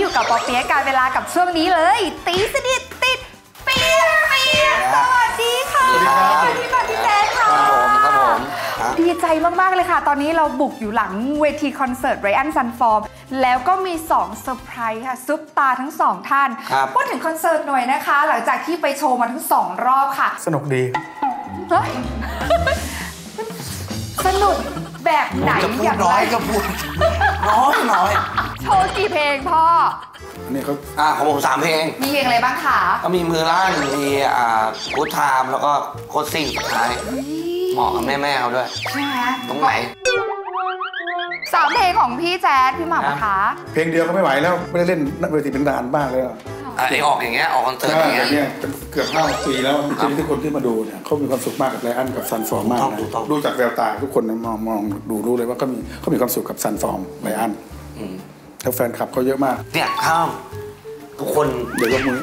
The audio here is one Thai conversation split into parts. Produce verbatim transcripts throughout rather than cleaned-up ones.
อยู่กับปอเปี๊ยะการเวลากับช่วงนี้เลยตีสนิทติดเปี๊ยะเปี๊ยะสวัสดีค่ะสวัสดีค่ะพี่แจ๊คค่ะครับผมดีใจมากๆเลยค่ะตอนนี้เราบุกอยู่หลังเวทีคอนเสิร์ตไรอันซันฟอร์มแล้วก็มีสองเซอร์ไพรส์ค่ะซุปตาทั้งสองท่านพูดถึงคอนเสิร์ตหน่อยนะคะหลังจากที่ไปโชว์มาทั้งสองรอบค่ะสนุกดีสนุกแบบไหนอย่างไรก็พูดน้อยน้อยโชว์กี่เพลงพ่อนี่เขาอ่าของผมสามเพลงมีเพลงอะไรบ้างคะก็มีมือลั่นมีอ่ากู๊ดไทม์แล้วก็โคตรซิ่งสุดท้ายเหมาะกับแม่แม่เขาด้วยใช่ไหมตรงไหนสามเพลงของพี่แจ๊ดพี่หม่ำคะเพลงเดียวก็ไม่ไหวแล้วไม่ได้เล่นนักเวทีเป็นนานบ้างเลยไอออกอย่างเงี้ยออกคอนเสิร์ตอย่างเงี้ยเป็นเกือบห้าปีแล้วจริงๆทุกคนที่มาดูเนี่ยเขามีความสุขมากกับไรอันกับซันฟอร์มมากนะดูจากแววตาทุกคนมองมองดูรู้เลยว่าเขามีเขามีความสุขกับซันฟอร์มไรอันแล้วแฟนคลับเขาเยอะมากเนี่ยข้ามทุกคนเดี๋ยวยกมือ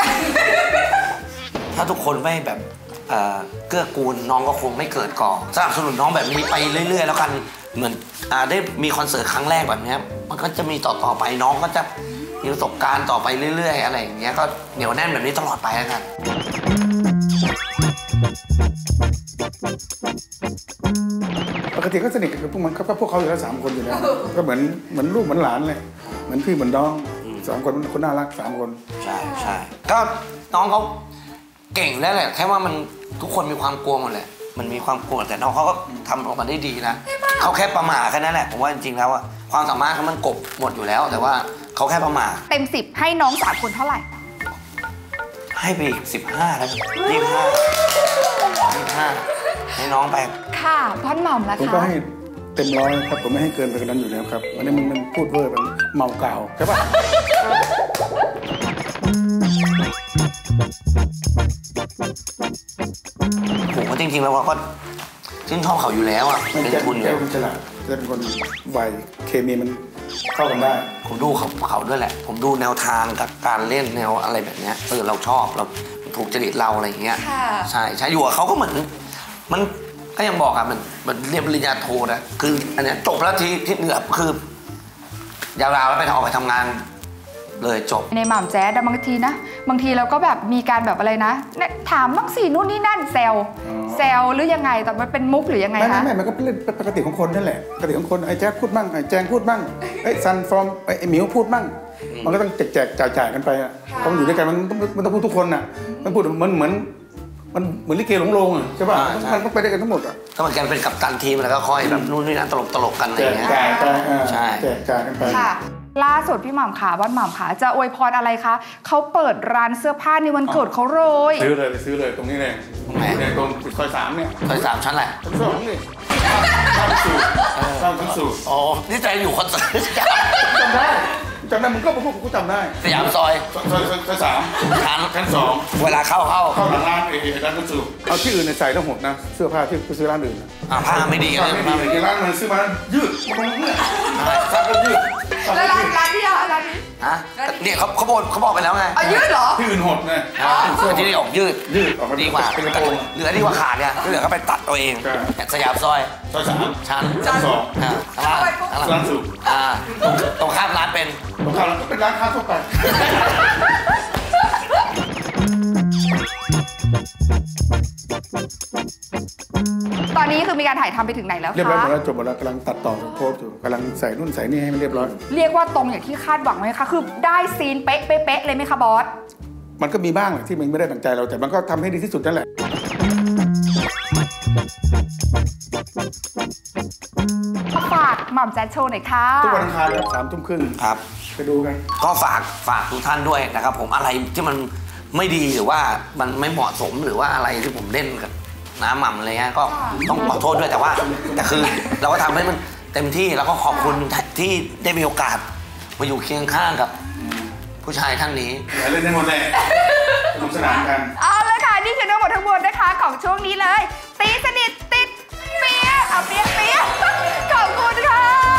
ถ้าทุกคนไม่แบบเกื้อกูลน้องก็คงไม่เกิดก่อสนับสนุนน้องแบบนี้ไปเรื่อยๆแล้วกันเหมือนได้มีคอนเสิร์ตครั้งแรกแบบนี้มันก็จะมีต่อๆไปน้องก็จะมีประสบการณ์ต่อไปเรื่อยๆอะไรอย่างเงี้ยก็เหนียวแน่นแบบนี้ตลอดไปแล้วกันปกติก็สนิทกับพวกมันก็พวกเขาอยู่แล้วสามคนอยู่แล้วก็เหมือนเหมือนลูกเหมือนหลานเลยเหมือนพี่เหมือนน้องสามคนคนน่ารักสามคนใช่ใช่ก็น้องเขาเก่งแล้วแหละแค่ว่ามันทุกคนมีความกลัวหมดแหละมันมีความกลัวแต่น้องเขาก็ทำออกมาได้ดีนะเขาแค่ประมาทแค่นั้นแหละผมว่าจริงๆแล้วอะความสามารถเขามันกบหมดอยู่แล้วแต่ว่าเขาแค่ประมาทเต็มสิบให้น้องสามคนเท่าไหร่ให้ไปอีกสิบห้าแล้วยี่สิบห้ายี่สิบห้าให้น้องไปค่ะพ่อหม่ำละคะผมก็ให้เต็มร้อยครับผมไม่ให้เกินไปกว่านั้นอยู่แล้วครับวันนี้มันมันพูดเวอร์มันเมาเก่าใช่ปะผมว่าจริงๆแล้วก็ชื่นชอบเขาอยู่แล้วอ่ะเป็นทุนอยู่แก้วเป็นฉลาดจะเป็นคนไวเคมีมันเข้ากันได้ผมดูเขาเขาด้วยแหละผมดูแนวทางกับการเล่นแนวอะไรแบบเนี้ยเออเราชอบเราถูกจริตเราอะไรอย่างเงี้ยใช่ใช่อยู่กับเขาก็เหมือนมันก็ยังบอกอ่ะมันมันเรียนปริญญาโทนะคืออันเนี้ยจบแล้วที่ที่เหนือคือยาวๆแล้วไปออกไปทำงานเลยจบในหม่ำแจ๊ดบางทีนะบางทีเราก็แบบมีการแบบอะไรนะถามบ้างสินู่นนี่นั่นแซวแซวหรือยังไงแต่มันเป็นมุกหรือยังไงคะไม่ไม่มันก็เป็นปกติของคนนั่นแหละปกติของคนไอ้แจ๊ดพูดบ้างไอ้แจงพูดบ้างไอ้ซันฟอร์มไอ้หมิวพูดบ้างมันก็ต้องแจกแจกจ่ายจ่ายกันไปอ่ะเขาอยู่ด้วยกันมันต้องมันต้องพูดทุกคนอ่ะมันพูดเหมือนเหมือนมันเหมือนลิเกหลงโลงอ่ะใช่ป่ะมันต้องไปด้วยกันทั้งหมดอ่ะก็เหมือนกันเป็นกัปตันทีมแล้วก็คอยแบบนู่นนี่นั่นตลกตลกกันอะไรอย่างเงี้ยจ่ายไปใช่แจกจ่ายกันไปล่าสุดพี่หม่ำขาบ้านหม่ำขาจะอวยพรอะไรคะเขาเปิดร้านเสื้อผ้าในวันเกิดเขาเลยซื้อเลยไปซื้อเลยตรงนี้เลยตรงไหนเนี่ยตรงซอยสามเนี่ยซอยสามชั้นอะไรชั้นสองนี่ข้าวสูตรข้าวสูตรอ๋อนี่ใจอยู่คอนเสิร์ตจำได้จำได้มึงก็พวกกูจำได้สยามซอยซอยซอยสามชั้นชั้นสองเวลาเข้าเข้าเข้าหลังร้านเอร้านข้าวสูตรเอาที่อื่นใส่ทั้งหมดนะเสื้อผ้าที่ไปซื้อร้านอื่นอ่าผ้าไม่ดีกันเลยผ้าไม่ดีร้านมันซื้อมายืดมันเนี่ยซักก็ยืดแล้วร้านร้านที่ร้านนี้ฮะเนี่ยเขาเขาบอกเขาบอกไปแล้วไงอ๋อยืดเหรอที่อื่นหดไงเสื้อที่นี่ออกยืดยืดออกมาดีกว่าเป็นกระโปรงเหลือดีกว่าขาดเนี่ยเหลือก็ไปตัดตัวเองสยามซอยซอยสามชั้นชั้นสองร้านร้านสูบอ่าตรงข้ามร้านเป็นตรงข้ามร้านเป็นร้านค้าทั่วไปตอนนี้คือมีการถ่ายทำไปถึงไหนแล้วคะเรียบร้อยหมดแล้วจบหมดแล้วกำลังตัดต่อโพสอยู่กำลังใส่นู่นใส่นี่ให้มันเรียบร้อยเรียกว่าตรงอย่างที่คาดหวังไหมคะคือได้ซีนเป๊ะเป๊ะเลยไหมคะบอสมันก็มีบ้างที่มันไม่ได้ตั้งใจเราแต่มันก็ทำให้ดีที่สุดนั่นแหละฝากหม่ำแจ๊ดโชว์หน่อยค่ะทุกวันอังคารครับสามทุ่มครึ่งครับไปดูกันก็ฝากฝากทุกท่านด้วยนะครับผมอะไรที่มันไม่ดีหรือว่ามันไม่เหมาะสมหรือว่าอะไรที่ผมเล่นกับน้ำหม่ำอะไรเงี้ยก็ต้องขอโทษด้วยแต่ว่าแต่คือเราก็ทำให้มันเต็มที่แล้วก็ขอบคุณที่ได้มีโอกาสมาอยู่เคียงข้างกับผู้ชายท่านนี้เล่นได้หมดเลยสนุกสนานกันเอาละค่ะนี่คือทั้งหมดทั้งมวลนะคะของช่วงนี้เลยตีสนิทติดเปี๊ยะเอาเปี๊ยะเปี๊ยะขอบคุณค่ะ